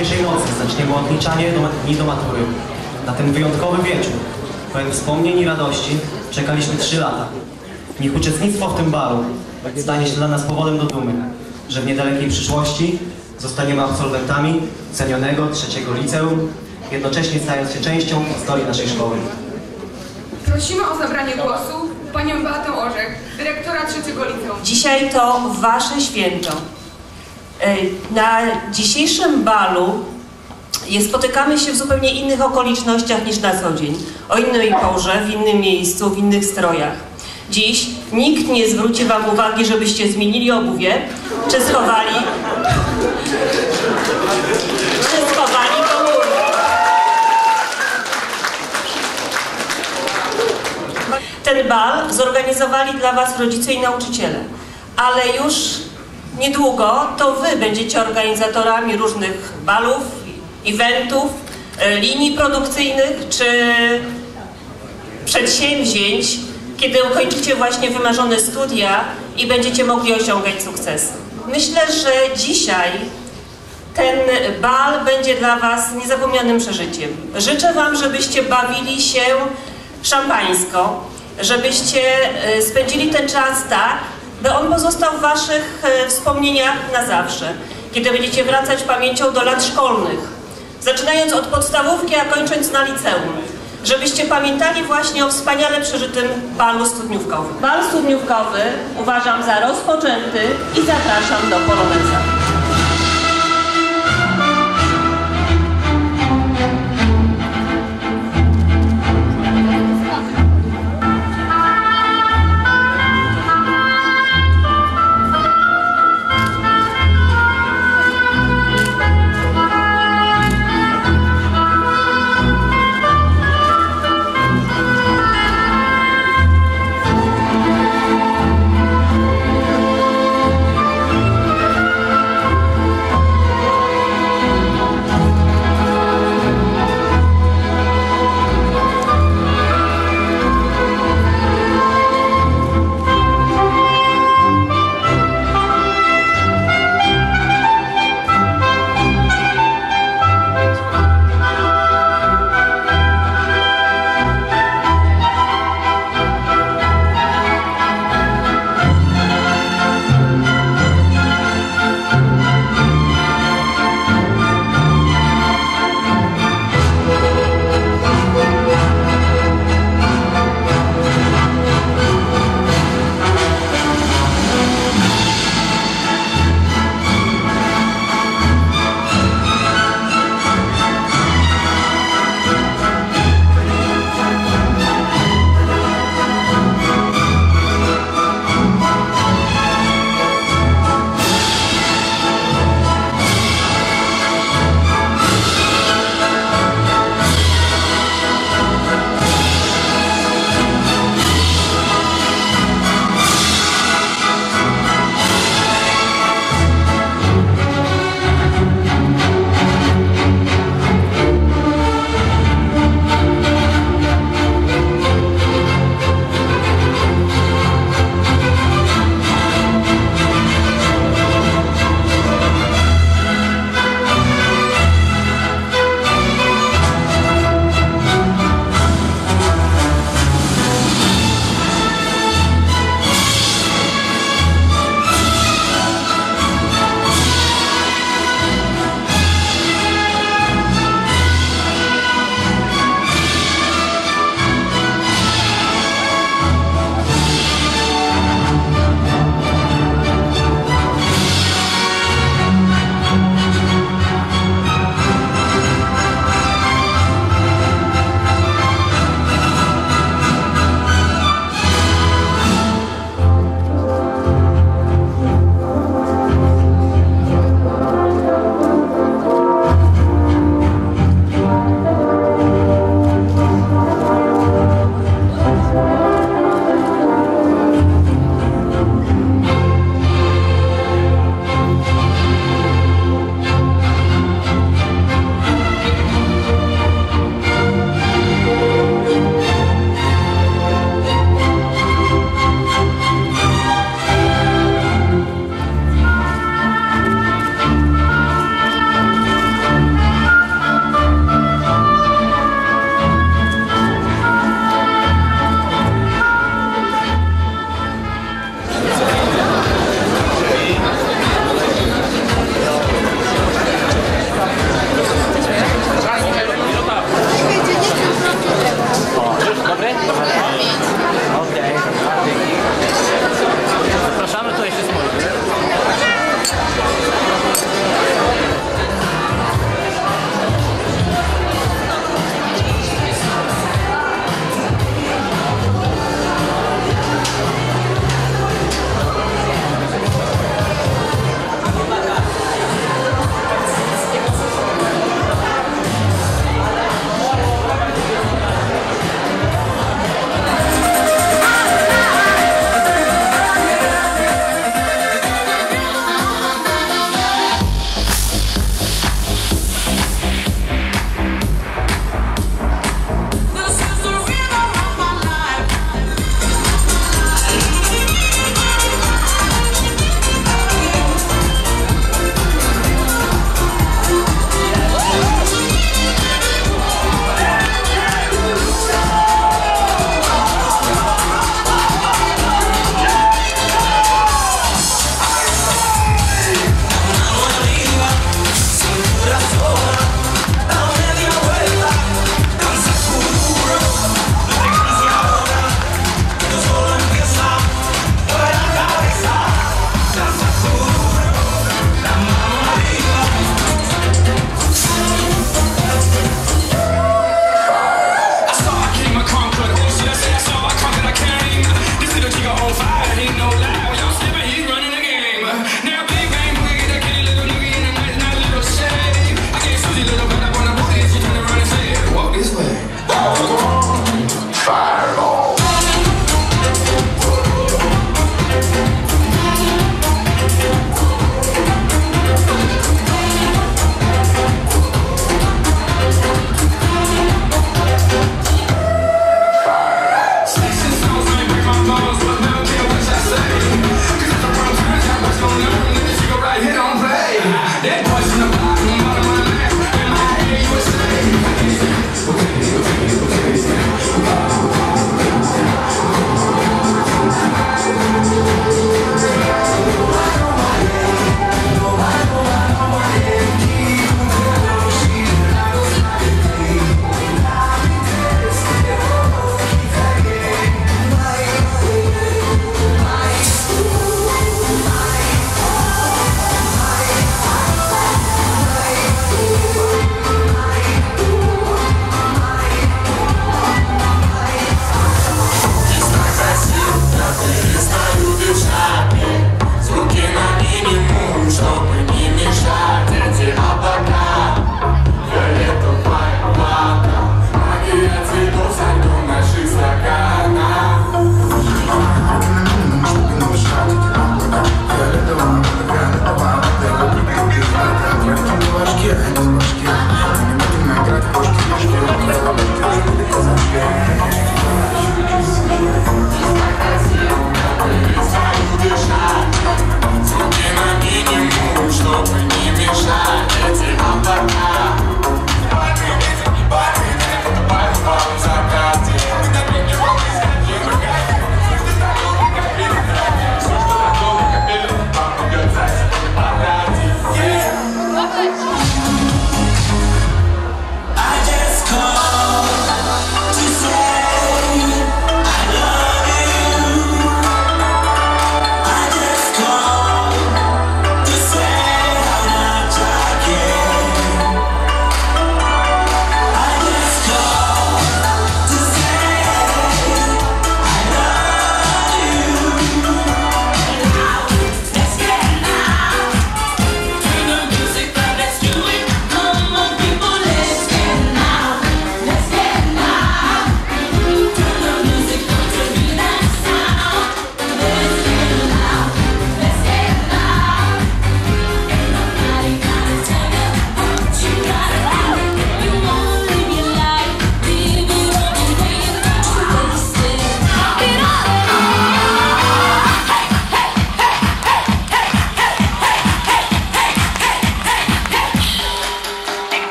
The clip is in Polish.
jutrzejszej nocy zaczniemy odliczanie dni do matury. Na ten wyjątkowy wieczór, pełen wspomnień i radości, czekaliśmy 3 lata. Niech uczestnictwo w tym balu stanie się dla nas powodem do dumy, że w niedalekiej przyszłości zostaniemy absolwentami cenionego 3. liceum, jednocześnie stając się częścią historii naszej szkoły. Prosimy o zabranie głosu panią Beatę Orzech, dyrektora 3. liceum. Dzisiaj to wasze święto. Na dzisiejszym balu spotykamy się w zupełnie innych okolicznościach niż na co dzień. O innej porze, w innym miejscu, w innych strojach. Dziś nikt nie zwróci wam uwagi, żebyście zmienili obuwie, czy schowali komórkę. Ten bal zorganizowali dla was rodzice i nauczyciele, ale już niedługo to wy będziecie organizatorami różnych balów, eventów, linii produkcyjnych czy przedsięwzięć, kiedy ukończycie właśnie wymarzone studia i będziecie mogli osiągać sukcesy. Myślę, że dzisiaj ten bal będzie dla was niezapomnianym przeżyciem. Życzę wam, żebyście bawili się szampańsko, żebyście spędzili ten czas tak, by on pozostał w waszych wspomnieniach na zawsze, kiedy będziecie wracać pamięcią do lat szkolnych, zaczynając od podstawówki, a kończąc na liceum, żebyście pamiętali właśnie o wspaniale przeżytym balu studniówkowym. Bal studniówkowy uważam za rozpoczęty i zapraszam do poloneza.